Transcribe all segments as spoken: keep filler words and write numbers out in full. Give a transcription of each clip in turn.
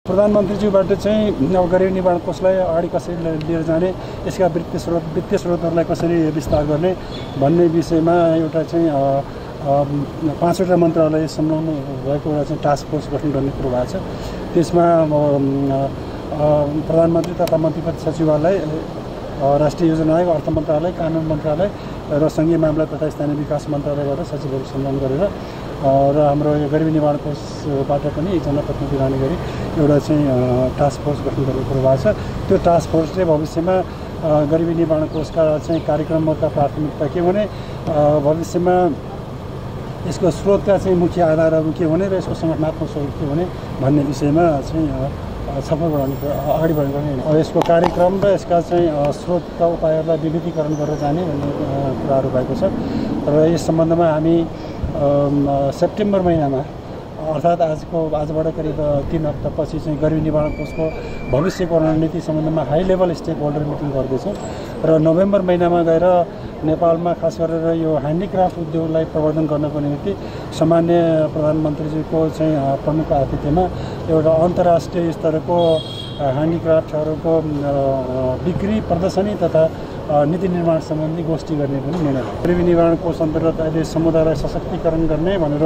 प्रधानमन्त्रीज्यूबाट चाहिँ अब गरिब निवारण कोषलाई अगाडि कसरी लिएर जाने, यसका वित्तीय स्रोत वित्तीय स्रोतहरूलाई कसरी विस्तार गर्ने भन्ने विषयमा एउटा चाहिँ पाँचवटा मन्त्रालय संलग्न भएको एउटा चाहिँ टास्क फोर्स गठन गर्ने कुरो भएको छ। त्यसमा प्रधानमन्त्री तथा मन्त्रीपरिषद सचिवालय, राष्ट्रिय योजना आयोग, अर्थ मन्त्रालय, कानुन मन्त्रालय र सङ्घीय मामला तथा स्थानीय विकास मन्त्रालयबाट सचिवहरू संलग्न गरेर र हाम्रो यो गरिबी निवारण कोषबाट पनि एकजना प्रतिनिधि रहने गरी एउटा चाहिँ टास्क फोर्स गठन गर्ने कुरो भएको छ। त्यो टास्क फोर्सले भविष्यमा गरिबी निवारण कोषका चाहिँ कार्यक्रमका प्राथमिकता के भने, भविष्यमा यसको स्रोतका चाहिँ मुख्य आधारहरू के भने र यसको सङ्गठनात्मक स्वरूप के भने भन्ने विषयमा चाहिँ छलफल गराउने अगाडि बढ्ने, यसको कार्यक्रम र यसका चाहिँ स्रोतका उपायहरूलाई विविधीकरण गरेर जाने भन्ने कुराहरू भएको छ। र यस सम्बन्धमा हामी सेप्टेम्बर महिनामा अर्थात् आजको आजबाट करिब तीन हप्तापछि चाहिँ गरिबी निवारण कोषको भविष्यको रणनीति सम्बन्धमा high level stakeholder meeting गर्दैछौँ र नोभेम्बर महिनामा गएर नेपालमा खास गरेर यो ह्यान्डिक्राफ्ट उद्योगलाई प्रवर्धन गर्नको निम्ति सामान्य प्रधानमन्त्रीजीको चाहिँ प्रमुख आतिथ्यमा एउटा अन्तर्राष्ट्रिय स्तरको ह्यान्डिक्राफ्टहरूको बिक्री प्रदर्शनी तथा नीति निर्माण सम्बन्धी गोष्ठी गर्ने पनि निर्णय भयो। गरिबी निवारण कोष अन्तर्गत अहिले समुदायलाई सशक्तिकरण गर्ने भनेर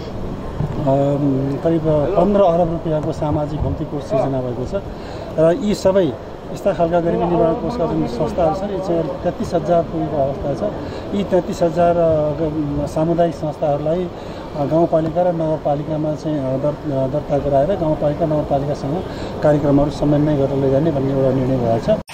करिब पन्ध्र अरब रुपियाँको सामाजिक भौतिक कोष सिर्जना भएको छ र यी सबै यस्ता खालका गरिबी निवारण कोषका जुन संस्थाहरू छन् यी चाहिँ तेत्तिस हजार पुगेको अवस्था छ। यी तेत्तिस हजार सामुदायिक संस्थाहरूलाई गाउँपालिका र नगरपालिकामा चाहिँ दर्ता गराएर गाउँपालिका नगरपालिकासँग कार्यक्रमहरू समन्वय गरेर लैजाने भन्ने एउटा निर्णय भएको छ।